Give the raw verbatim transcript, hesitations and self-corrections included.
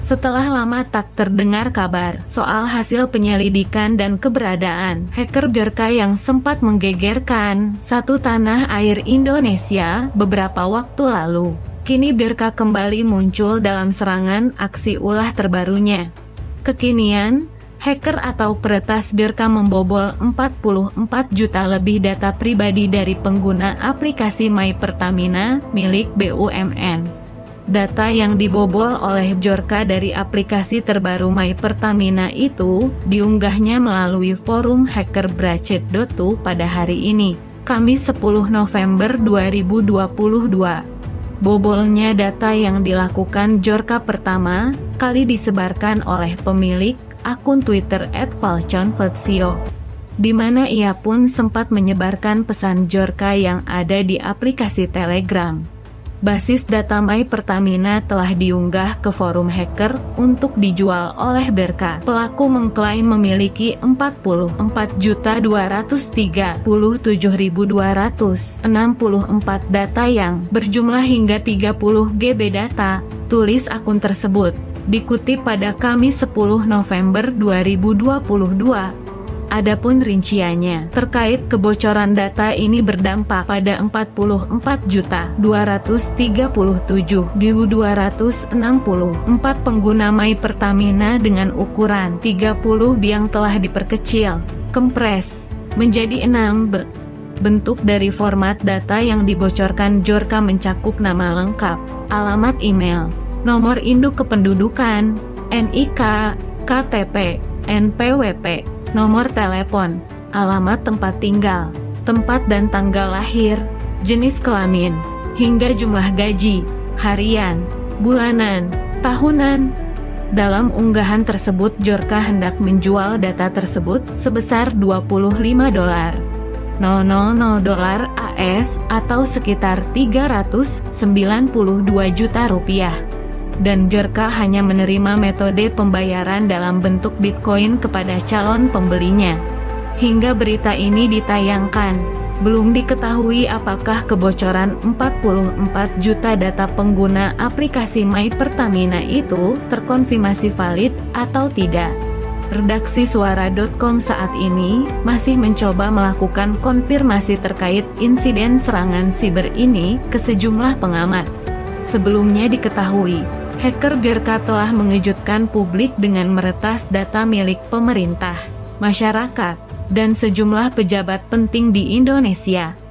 Setelah lama tak terdengar kabar soal hasil penyelidikan dan keberadaan hacker Bjorka yang sempat menggegerkan satu tanah air Indonesia beberapa waktu lalu, kini Bjorka kembali muncul dalam serangan aksi ulah terbarunya. Kekinian, hacker atau peretas Bjorka membobol empat puluh empat juta lebih data pribadi dari pengguna aplikasi My Pertamina milik B U M N. Data yang dibobol oleh Bjorka dari aplikasi terbaru My Pertamina itu diunggahnya melalui forum hacker brachet dot to pada hari ini, Kamis sepuluh November dua ribu dua puluh dua. Bobolnya data yang dilakukan Bjorka pertama kali disebarkan oleh pemilik akun Twitter et falconversio, di mana ia pun sempat menyebarkan pesan Bjorka yang ada di aplikasi Telegram. Basis data My Pertamina telah diunggah ke forum hacker untuk dijual oleh Bjorka. Pelaku mengklaim memiliki empat puluh empat juta dua ratus tiga puluh tujuh ribu dua ratus enam puluh empat data yang berjumlah hingga tiga puluh gigabyte data, tulis akun tersebut. Dikutip pada Kamis sepuluh November dua ribu dua puluh dua. Adapun rinciannya terkait kebocoran data ini berdampak pada empat puluh empat juta dua ratus tiga puluh tujuh ribu dua ratus enam puluh empat pengguna My Pertamina dengan ukuran tiga puluh byte yang telah diperkecil, kompres, menjadi enam byte. Bentuk dari format data yang dibocorkan Bjorka mencakup nama lengkap, alamat email, nomor induk kependudukan, N I K, K T P, N P W P, nomor telepon, alamat tempat tinggal, tempat dan tanggal lahir, jenis kelamin, hingga jumlah gaji, harian, bulanan, tahunan. Dalam unggahan tersebut Bjorka hendak menjual data tersebut sebesar dua puluh lima dolar A S atau sekitar tiga ratus sembilan puluh dua juta rupiah. Dan Bjorka hanya menerima metode pembayaran dalam bentuk Bitcoin kepada calon pembelinya. Hingga berita ini ditayangkan, belum diketahui apakah kebocoran empat puluh empat juta data pengguna aplikasi My Pertamina itu terkonfirmasi valid atau tidak. Redaksi suara dot com saat ini masih mencoba melakukan konfirmasi terkait insiden serangan siber ini ke sejumlah pengamat. Sebelumnya diketahui, hacker Bjorka telah mengejutkan publik dengan meretas data milik pemerintah, masyarakat, dan sejumlah pejabat penting di Indonesia.